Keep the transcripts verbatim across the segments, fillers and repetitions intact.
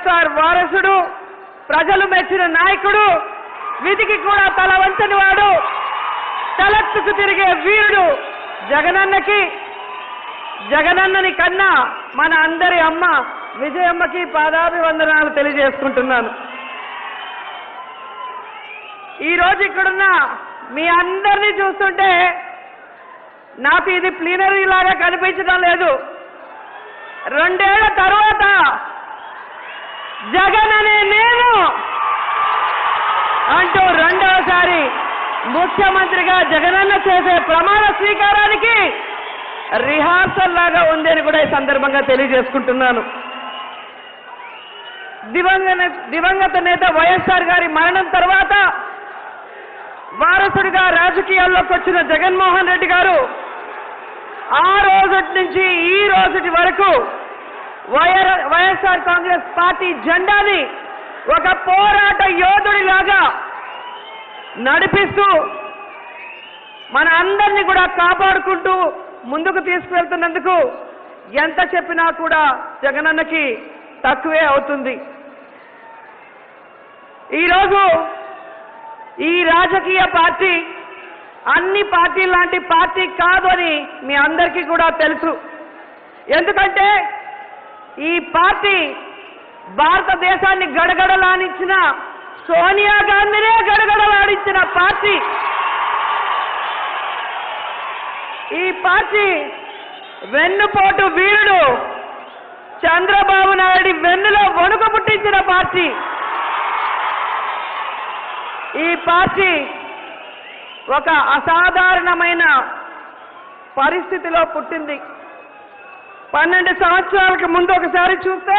వైఎస్ఆర్ వారసుడు, ప్రజలు మెచ్చిన నాయకుడు, విధికి కూడా తల వంచని వాడు, తలెత్తుకు తిరిగే వీరుడు జగనన్నకి, జగనన్నని కన్నా మన అందరి అమ్మ విజయమ్మకి పాదాభివందనాలు తెలియజేసుకుంటున్నాను. ఈరోజు ఇక్కడున్న మీ అందరినీ చూస్తుంటే నాకు ఇది ప్లీనరీ లాగా కనిపించడం లేదు. రెండేళ్ల తర్వాత జగన్ అనే నేను అంటూ రెండవసారి ముఖ్యమంత్రిగా జగనన్న చేసే ప్రమాణ స్వీకారానికి రిహార్సల్ లాగా ఉంది అని కూడా ఈ సందర్భంగా తెలియజేసుకుంటున్నాను. దివంగత దివంగత నేత వైఎస్ఆర్ గారి మరణం తర్వాత వారసుడిగా రాజకీయాల్లోకి వచ్చిన జగన్మోహన్ రెడ్డి గారు ఆ రోజటి నుంచి ఈ రోజుటి వరకు వైఎస్ఆర్ కాంగ్రెస్ పార్టీ జెండాని ఒక పోరాట యోధుడిలాగా నడిపిస్తూ మన అందరినీ కూడా కాపాడుకుంటూ ముందుకు తీసుకువెళ్తున్నందుకు ఎంత చెప్పినా కూడా జగనన్నకి తక్కువే అవుతుంది. ఈరోజు ఈ రాజకీయ పార్టీ అన్ని పార్టీ లాంటి పార్టీ కాదు అని మీ అందరికీ కూడా తెలుసు. ఎందుకంటే ఈ పార్టీ భారతదేశాన్ని గడగడలాడించిన సోనియా గాంధీనే గడగడలాడించిన పార్టీ. ఈ పార్టీ వెన్నుపోటు వీరుడు చంద్రబాబు నాయుడు వెన్నులో వణుకు పుట్టించిన పార్టీ. ఈ పార్టీ ఒక అసాధారణమైన పరిస్థితిలో పుట్టింది. పన్నెండు సంవత్సరాలకు ముందు ఒకసారి చూస్తే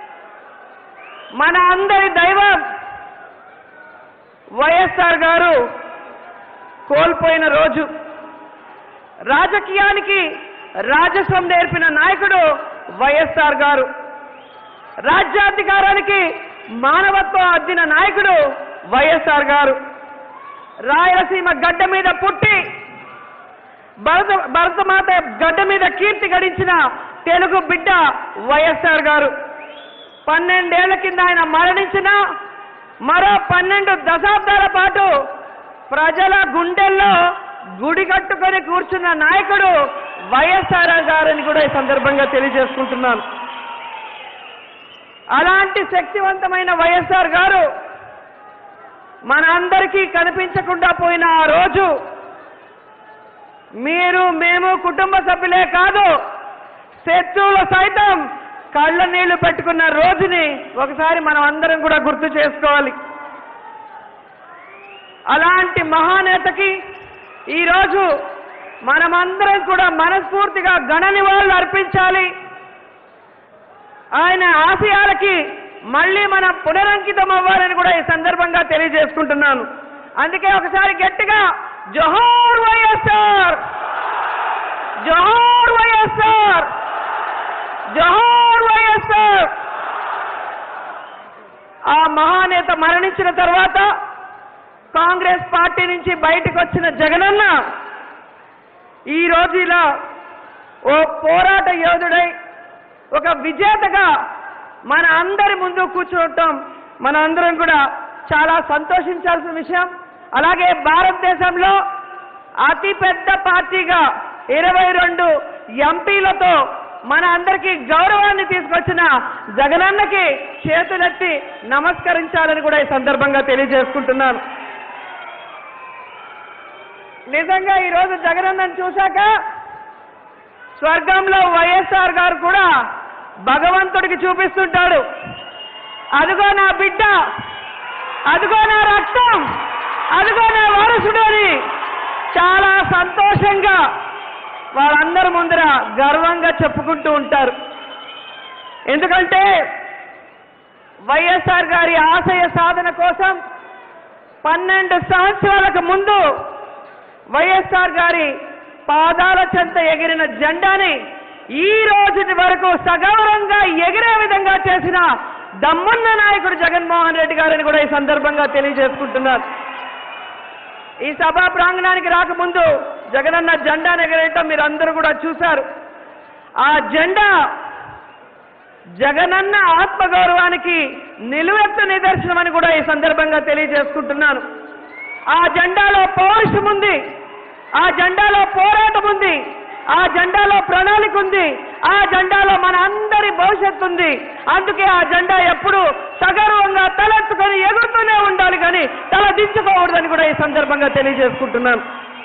మన అందరి దైవం వైఎస్ఆర్ గారు కోల్పోయిన రోజు. రాజకీయానికి రాజస్వం నేర్పిన నాయకుడు వైఎస్ఆర్ గారు. రాజ్యాధికారానికి మానవత్వం అద్దిన నాయకుడు వైఎస్ఆర్ గారు. రాయలసీమ గడ్డ మీద పుట్టి భరత భరతమాత గడ్డ మీద కీర్తి గడించిన తెలుగు బిడ్డ వైఎస్ఆర్ గారు. పన్నెండేళ్ల కింద ఆయన మరణించిన మరో పన్నెండు దశాబ్దాల పాటు ప్రజల గుండెల్లో గుడి కట్టుకొని కూర్చున్న నాయకుడు వైఎస్ఆర్ గారని కూడా ఈ సందర్భంగా తెలియజేసుకుంటున్నాను. అలాంటి శక్తివంతమైన వైఎస్ఆర్ గారు మన అందరికీ కనిపించకుండా పోయిన ఆ రోజు మీరు మేము కుటుంబ సభ్యులే కాదు శత్రువులు సైతం కళ్ళ నీళ్లు పెట్టుకున్న రోజుని ఒకసారి మనం అందరం కూడా గుర్తు చేసుకోవాలి. అలాంటి మహానేతకి ఈరోజు మనమందరం కూడా మనస్ఫూర్తిగా ఘన నివాళులు అర్పించాలి. ఆయన ఆశయాలకి మళ్ళీ మనం పునరంకితం అవ్వాలని కూడా ఈ సందర్భంగా తెలియజేసుకుంటున్నాను. అందుకే ఒకసారి గట్టిగా జోహార్ వైఎస్ఆర్, జోహార్ వైఎస్ఆర్, జోహార్ వైఎస్ఆర్. ఆ మహానేత మరణించిన తర్వాత కాంగ్రెస్ పార్టీ నుంచి బయటకు వచ్చిన జగనన్న ఈ రోజు ఇలా ఓ పోరాట యోధుడై ఒక విజేతగా మన అందరి ముందు కూర్చోవటం మన అందరం కూడా చాలా సంతోషించాల్సిన విషయం. అలాగే భారతదేశంలో అతి పెద్ద పార్టీగా ఇరవై రెండు ఎంపీలతో మన అందరికీ గౌరవాన్ని తీసుకొచ్చిన జగనన్నకి చేతులెత్తి నమస్కరించాలని కూడా ఈ సందర్భంగా తెలియజేసుకుంటున్నాను. నిజంగా ఈరోజు జగనన్నను చూశాక స్వర్గంలో వైఎస్ఆర్ గారు కూడా భగవంతుడికి చూపిస్తుంటాడు, అదిగో నా బిడ్డ, అదిగో నా రక్తం, అదిగో నా వారసుడు అని చాలా సంతోషంగా వాళ్ళందరి ముందర గర్వంగా చెప్పుకుంటూ ఉంటారు. ఎందుకంటే వైఎస్ఆర్ గారి ఆశయ సాధన కోసం పన్నెండు సంవత్సరాలకు ముందు వైఎస్ఆర్ గారి పాదాల చెంత ఎగిరిన జెండాని ఈ రోజు వరకు సగౌరవంగా ఎగిరే విధంగా చేసిన దమ్మున్న నాయకుడు జగన్మోహన్ రెడ్డి గారిని కూడా ఈ సందర్భంగా తెలియజేసుకుంటున్నారు. ఈ సభా ప్రాంగణానికి రాకముందు జగనన్న జెండాను ఎగరేయటం మీరు అందరూ కూడా చూశారు. ఆ జెండా జగనన్న ఆత్మగౌరవానికి నిలువెత్తు నిదర్శనమని కూడా ఈ సందర్భంగా తెలియజేసుకుంటున్నాను. ఆ జెండాలో పౌరుషం ఉంది, ఆ జెండాలో పోరాటం ఉంది, ఆ జెండాలో ప్రణాళిక ఉంది, ఆ జెండాలో మన అందరి భవిష్యత్తు ఉంది. అందుకే ఆ జెండా ఎప్పుడు సగర్వంగా తలెత్తుకొని ఎగురుతూనే ఉండాలి, కానీ తల దించుకోకూడదని కూడా ఈ సందర్భంగా తెలియజేసుకుంటున్నాను.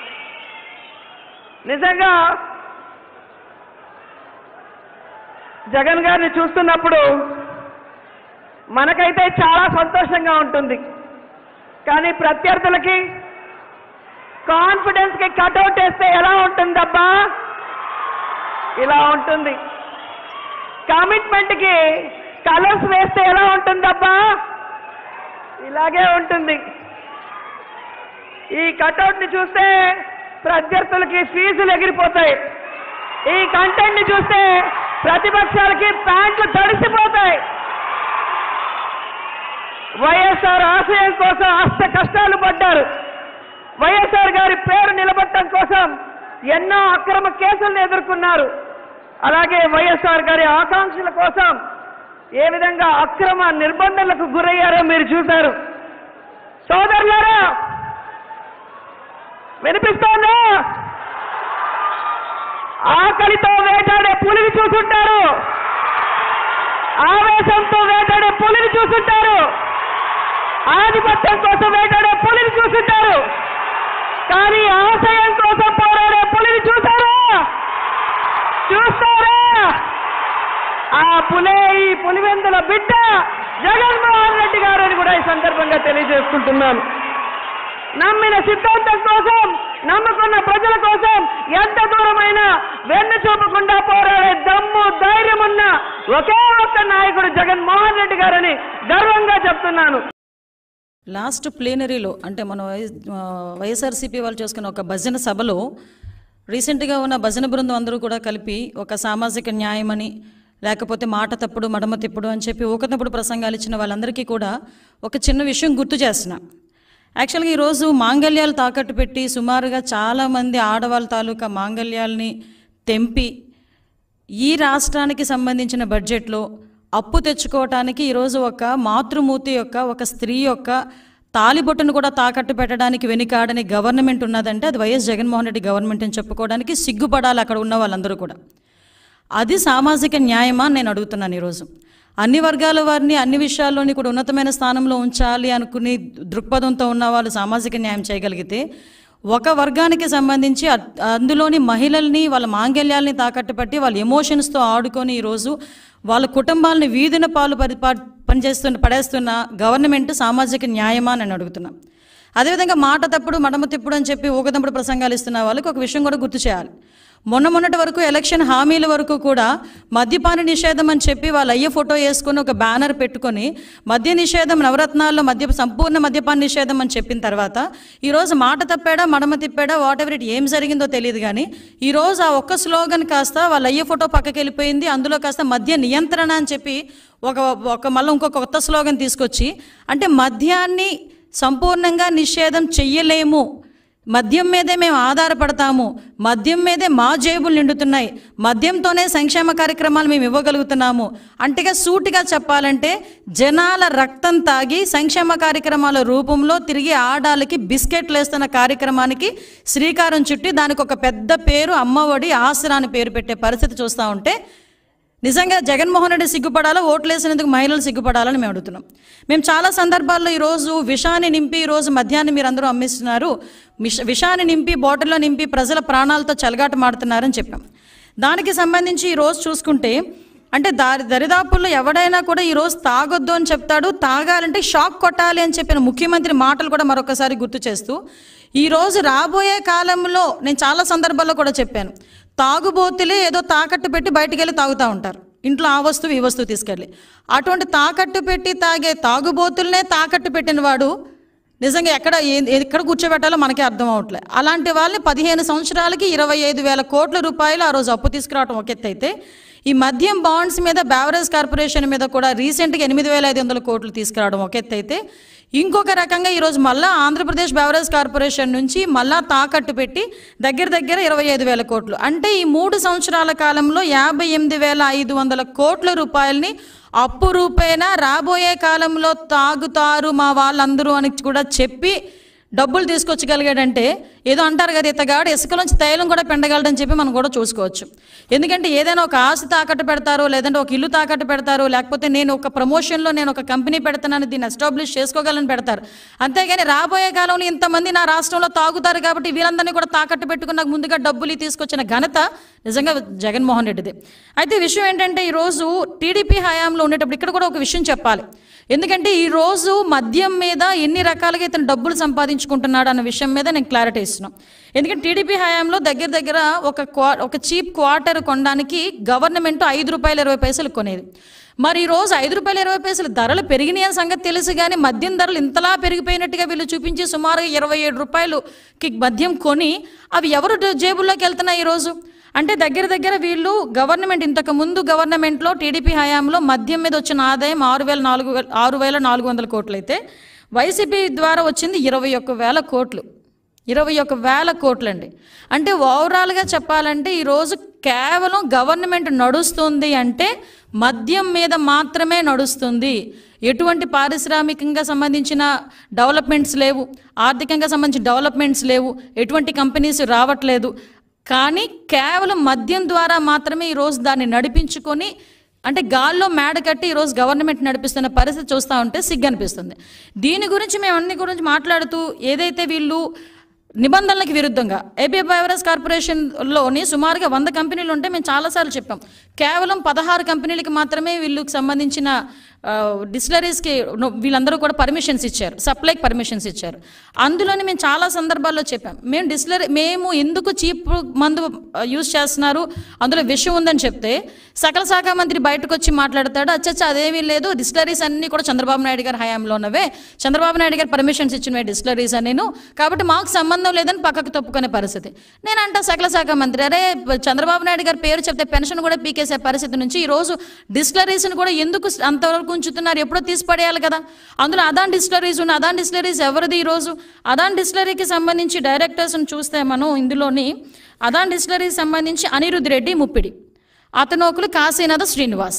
నిజంగా జగన్ గారిని చూస్తున్నప్పుడు మనకైతే చాలా సంతోషంగా ఉంటుంది, కానీ ప్రత్యర్థులకి కాన్ఫిడెన్స్ కి కట్అవుట్ వేస్తే ఎలా ఉంటుందబ్బా? ఇలా ఉంటుంది. కమిట్మెంట్ కి కలర్స్ వేస్తే ఎలా ఉంటుందబ్బా? ఇలాగే ఉంటుంది. ఈ కట్అవుట్ ని చూస్తే ప్రత్యర్థులకి ఫీజులు ఎగిరిపోతాయి, ఈ కంటెంట్ ని చూస్తే ప్రతిపక్షాలకి ప్యాంట్లు తడిసిపోతాయి. వైఎస్ఆర్ ఆశయం కోసం అష్ట కష్టాలు పడ్డారు. వైఎస్ఆర్ గారి పేరు నిలబెట్టడం కోసం ఎన్నో అక్రమ కేసులను ఎదుర్కొన్నారు. అలాగే వైఎస్ఆర్ గారి ఆకాంక్షల కోసం ఏ విధంగా అక్రమ నిర్బంధనలకు గురయ్యారో మీరు చూశారు. సోదరులారా, వినిపిస్తోందా? ఆకలితో వేటాడే పులిని చూసుంటారు, ఆవేశంతో వేటాడే పులిని చూసుంటారు, ఆధిపత్యం కోసం వేటాడే పులిని చూసుంటారు, కానీ ఆశయం కోసం పోరాడే పులిని చూసారా? చూస్తారా? ఆ పులే ఈ పులివెందుల బిడ్డ జగన్మోహన్ రెడ్డి గారు అని కూడా ఈ సందర్భంగా తెలియజేసుకుంటున్నాను. నమ్మిన సిద్ధాంతం కోసం, నమ్ముకున్న ప్రజల కోసం ఎంత దూరమైనా వెన్ను చూపకుండా పోరాడే దమ్ము ధైర్యం ఉన్న ఒకే ఒక్క నాయకుడు జగన్మోహన్ రెడ్డి గారని గర్వంగా చెప్తున్నాను. లాస్ట్ ప్లేనరీలో అంటే మన వైఎస్ఆర్సీపీ వాళ్ళు చేసుకున్న ఒక భజన సభలో రీసెంట్గా ఉన్న భజన బృందం అందరూ కూడా కలిపి ఒక సామాజిక న్యాయమని, లేకపోతే మాట తప్పుడు మడమ తిప్పుడు అని చెప్పి ఊకతప్పుడు ప్రసంగాలు ఇచ్చిన వాళ్ళందరికీ కూడా ఒక చిన్న విషయం గుర్తు చేస్తున్నా. యాక్చువల్గా ఈరోజు మాంగళ్యాలు తాకట్టు పెట్టి సుమారుగా చాలామంది ఆడవాళ్ళ తాలూకా మాంగళ్యాలని తెంపి ఈ రాష్ట్రానికి సంబంధించిన బడ్జెట్లో అప్పు తెచ్చుకోవటానికి ఈరోజు ఒక మాతృమూర్తి యొక్క ఒక స్త్రీ యొక్క తాలిబొట్టును కూడా తాకట్టు పెట్టడానికి వెనుకాడని గవర్నమెంట్ ఉన్నదంటే అది వైఎస్ జగన్మోహన్ రెడ్డి గవర్నమెంట్ అని చెప్పుకోవడానికి సిగ్గుపడాలి అక్కడ ఉన్న వాళ్ళందరూ కూడా. అది సామాజిక న్యాయమా నేను అడుగుతున్నాను. ఈరోజు అన్ని వర్గాల వారిని అన్ని విషయాల్లోని కూడా ఉన్నతమైన స్థానంలో ఉంచాలి అనుకుని దృక్పథంతో ఉన్న వాళ్ళు సామాజిక న్యాయం చేయగలిగితే, ఒక వర్గానికి సంబంధించి అందులోని మహిళల్ని వాళ్ళ మాంగళ్యాలని తాకట్టు పట్టి వాళ్ళ ఎమోషన్స్తో ఆడుకొని ఈరోజు వాళ్ళ కుటుంబాలని వీధిన పాలు పరి పనిచేస్తున్న పడేస్తున్న గవర్నమెంట్ సామాజిక న్యాయమా అని అడుగుతున్నాం. అదేవిధంగా మాట తప్పుడు మడమ తిప్పుడు అని చెప్పి ఊగదప్పుడు ప్రసంగాలు ఇస్తున్న వాళ్ళకి ఒక విషయం కూడా గుర్తు చేయాలి. మొన్న మొన్నటి వరకు ఎలక్షన్ హామీల వరకు కూడా మద్యపాన నిషేధం అని చెప్పి వాళ్ళ అయ్యే ఫోటో వేసుకొని ఒక బ్యానర్ పెట్టుకొని మద్య నిషేధం నవరత్నాల్లో మద్య సంపూర్ణ మద్యపాన నిషేధం అని చెప్పిన తర్వాత ఈరోజు మాట తప్పాడా మడమ తిప్పాడా వాట్ ఎవర్ ఇట్ ఏం జరిగిందో తెలియదు, కానీ ఈరోజు ఆ ఒక్క స్లోగన్ కాస్త వాళ్ళ అయ్యే ఫోటో పక్కకి వెళ్ళిపోయింది. అందులో కాస్త మద్య నియంత్రణ అని చెప్పి ఒక ఒక మళ్ళీ ఇంకొక కొత్త స్లోగన్ తీసుకొచ్చి, అంటే మద్యాన్ని సంపూర్ణంగా నిషేధం చెయ్యలేము, మద్యం మీదే మేము ఆధారపడతాము, మద్యం మీదే మా జేబులు నిండుతున్నాయి, మద్యంతోనే సంక్షేమ కార్యక్రమాలు మేము ఇవ్వగలుగుతున్నాము అంటేగా సూటిగా చెప్పాలంటే జనాల రక్తం తాగి సంక్షేమ కార్యక్రమాల రూపంలో తిరిగి ఆడాలకి బిస్కెట్లు వేస్తున్న కార్యక్రమానికి శ్రీకారం చుట్టి దానికి ఒక పెద్ద పేరు అమ్మఒడి ఆసరా అని పేరు పెట్టే పరిస్థితి చూస్తూ ఉంటే నిజంగా జగన్మోహన్ రెడ్డి సిగ్గుపడాలా, ఓట్లేసినందుకు మహిళలు సిగ్గుపడాలని మేము అడుగుతున్నాం. మేము చాలా సందర్భాల్లో ఈరోజు విషాన్ని నింపి ఈరోజు మద్యాన్ని మీరు అందరూ అమ్మిస్తున్నారు, విష విషాన్ని నింపి బాటిల్లో నింపి ప్రజల ప్రాణాలతో చెలగాట మాడుతున్నారని చెప్పాం. దానికి సంబంధించి ఈరోజు చూసుకుంటే అంటే దారి దరిదాపుల్లో ఎవడైనా కూడా ఈరోజు తాగొద్దు అని చెప్తాడు, తాగాలంటే షాక్ కొట్టాలి అని చెప్పిన ముఖ్యమంత్రి మాటలు కూడా మరొకసారి గుర్తు చేస్తూ ఈరోజు రాబోయే కాలంలో నేను చాలా సందర్భాల్లో కూడా చెప్పాను, తాగుబోతులే ఏదో తాకట్టు పెట్టి బయటికి వెళ్ళి తాగుతూ ఉంటారు, ఇంట్లో ఆ వస్తువు ఈ వస్తువు తీసుకెళ్ళి. అటువంటి తాకట్టు పెట్టి తాగే తాగుబోతులనే తాకట్టు పెట్టిన వాడు నిజంగా ఎక్కడ ఎక్కడ కూర్చోబెట్టాలో మనకే అర్థం అవట్లేదు. అలాంటి వాళ్ళని పదిహేను సంవత్సరాలకి ఇరవై ఐదు వేల కోట్ల రూపాయలు ఆ రోజు అప్పు తీసుకురావడం ఒక ఎత్తు అయితే, ఈ మద్యం బాండ్స్ మీద బెవరేజ్ కార్పొరేషన్ మీద కూడా రీసెంట్గా ఎనిమిది వేల ఐదు వందల కోట్లు తీసుకురావడం ఒక ఎత్తు అయితే, ఇంకొక రకంగా ఈరోజు మళ్ళా ఆంధ్రప్రదేశ్ బెవరేజ్ కార్పొరేషన్ నుంచి మళ్ళా తాకట్టు పెట్టి దగ్గర దగ్గర ఇరవై ఐదు వేల కోట్లు, అంటే ఈ మూడు సంవత్సరాల కాలంలో యాభై ఎనిమిది వేల ఐదు వందల కోట్ల రూపాయలని అప్పు రూపేణా రాబోయే కాలంలో తాగుతారు మా వాళ్ళందరూ అని కూడా చెప్పి డబ్బులు తీసుకొచ్చగలిగాడంటే ఏదో అంటారు కదా, ఇతగాడు ఇసుకలోంచి తైలం కూడా పెండగలడని చెప్పి మనం కూడా చూసుకోవచ్చు. ఎందుకంటే ఏదైనా ఒక ఆస్తి తాకట్టు పెడతారో, లేదంటే ఒక ఇల్లు తాకట్టు పెడతారో, లేకపోతే నేను ఒక ప్రమోషన్లో నేను ఒక కంపెనీ పెడతానని దీన్ని ఎస్టాబ్లిష్ చేసుకోగలని పెడతారు. అంతేగాని రాబోయే కాలంలో ఇంతమంది నా రాష్ట్రంలో తాగుతారు కాబట్టి వీళ్ళందరినీ కూడా తాకట్టు పెట్టుకున్న ముందుగా డబ్బులు తీసుకొచ్చిన ఘనత నిజంగా జగన్మోహన్ రెడ్డిది. అయితే విషయం ఏంటంటే ఈరోజు టీడీపీ హయాంలో ఉండేటప్పుడు ఇక్కడ కూడా ఒక విషయం చెప్పాలి. ఎందుకంటే ఈరోజు మద్యం మీద ఎన్ని రకాలుగా ఇతను డబ్బులు సంపాదించుకుంటున్నాడు అన్న విషయం మీద నేను క్లారిటీ ఇస్తున్నాను. ఎందుకంటే టీడీపీ హయాంలో దగ్గర దగ్గర ఒక క్వా ఒక చీప్ క్వార్టర్ కొనడానికి గవర్నమెంట్ ఐదు రూపాయలు ఇరవై పైసలు కొనేది. మరి ఈరోజు ఐదు రూపాయలు ఇరవై పైసలు ధరలు పెరిగినాయి అని సంగతి తెలుసు, కానీ మద్యం ధరలు ఇంతలా పెరిగిపోయినట్టుగా వీళ్ళు చూపించి సుమారుగా ఇరవై ఏడు రూపాయలుకి మద్యం కొని అవి ఎవరు జేబుల్లోకి వెళ్తున్నాయి ఈరోజు అంటే దగ్గర దగ్గర వీళ్ళు గవర్నమెంట్ ఇంతకు ముందు గవర్నమెంట్లో టీడీపీ హయాంలో మద్యం మీద వచ్చిన ఆదాయం ఆరు వేల నాలుగు వేల ఆరు వేల నాలుగు వందల కోట్లు అయితే వైసీపీ ద్వారా వచ్చింది ఇరవై ఒక్క వేల కోట్లు ఇరవై ఒక్క వేల కోట్లు అండి. అంటే ఓవరాల్గా చెప్పాలంటే ఈరోజు కేవలం గవర్నమెంట్ నడుస్తుంది అంటే మద్యం మీద మాత్రమే నడుస్తుంది. ఎటువంటి పారిశ్రామికంగా సంబంధించిన డెవలప్మెంట్స్ లేవు, ఆర్థికంగా సంబంధించిన డెవలప్మెంట్స్ లేవు, ఎటువంటి కంపెనీస్ రావట్లేదు. కానీ కేవలం మద్యం ద్వారా మాత్రమే ఈరోజు దాన్ని నడిపించుకొని అంటే గాల్లో మేడ కట్టి ఈరోజు గవర్నమెంట్ నడిపిస్తున్న పరిస్థితి చూస్తూ ఉంటే సిగ్గు అనిపిస్తుంది. దీని గురించి మేము అన్ని గురించి మాట్లాడుతూ ఏదైతే వీళ్ళు నిబంధనలకు విరుద్ధంగా ఏపీ బెవరేజ్ కార్పొరేషన్లోని సుమారుగా వంద కంపెనీలు ఉంటే మేము చాలాసార్లు చెప్పాం, కేవలం పదహారు కంపెనీలకి మాత్రమే వీళ్ళకి సంబంధించిన డిస్టిలరీస్కి వీళ్ళందరూ కూడా పర్మిషన్స్ ఇచ్చారు, సప్లైకి పర్మిషన్స్ ఇచ్చారు. అందులోని మేము చాలా సందర్భాల్లో చెప్పాం, మేము డిస్టిలరీ మేము ఎందుకు చీప్ మందు యూజ్ చేస్తున్నారు, అందులో విషయం ఉందని చెప్తే సకల శాఖ మంత్రి బయటకు వచ్చి మాట్లాడతాడు, అచ్చచ్చ అదేమీ లేదు, డిస్టిలరీస్ అన్నీ కూడా చంద్రబాబు నాయుడు గారి హయాంలో ఉన్నవే, చంద్రబాబు నాయుడు గారు పర్మిషన్స్ ఇచ్చినవే డిస్టిలరీస్ అని నేను, కాబట్టి మాకు సంబంధం లేదని పక్కకు తప్పుకునే పరిస్థితి. నేను అంటా సకల శాఖ మంత్రి, అరే చంద్రబాబు నాయుడు గారి పేరు చెప్తే పెన్షన్ కూడా పీకేసే పరిస్థితి నుంచి ఈరోజు డిస్టిలరీస్ని కూడా ఎందుకు అంతవరకు ఉంచుతున్నారు, ఎప్పుడో తీసి పడేయాలి కదా. అందులో అదాన్ డిస్టిలరీస్ ఉన్న అదాన్ డిస్టిలరీస్ ఎవరిది ఈరోజు? అదాన్ డిస్టిలరీకి సంబంధించి డైరెక్టర్స్ని చూస్తే మనం ఇందులోని అదాన్ డిస్టిలరీకి సంబంధించి అనిరుద్ధ్ రెడ్డి ముప్పిడి, అతను ఒకరు కాశీనాథ శ్రీనివాస్.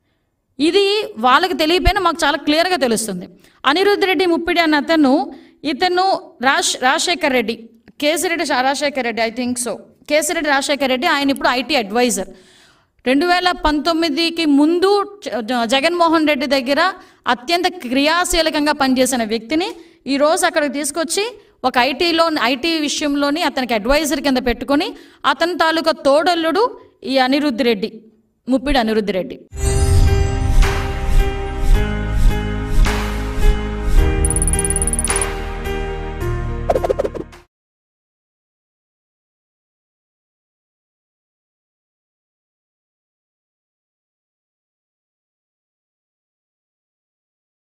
ఇది వాళ్ళకి తెలియపోయినా మాకు చాలా క్లియర్గా తెలుస్తుంది. అనిరుద్ధ్ రెడ్డి ముప్పిడి అన్న అతను ఇతను Raj Rajasekhar Reddy Kesireddy Rajasekhar Reddy I think so Kesireddy Rajasekhar Reddy ఆయన ఇప్పుడు ఐటీ అడ్వైజర్. రెండు వేల పంతొమ్మిదికి ముందు జగన్మోహన్ రెడ్డి దగ్గర అత్యంత క్రియాశీలకంగా పనిచేసిన వ్యక్తిని ఈరోజు అక్కడికి తీసుకొచ్చి ఒక ఐటీలో ఐటీ విషయంలోని అతనికి అడ్వైజర్ కింద పెట్టుకొని అతని తాలూకా తోడల్లుడు ఈ అనిరుద్ధ్ రెడ్డి ముప్పిడి అనిరుద్ధ్ రెడ్డి.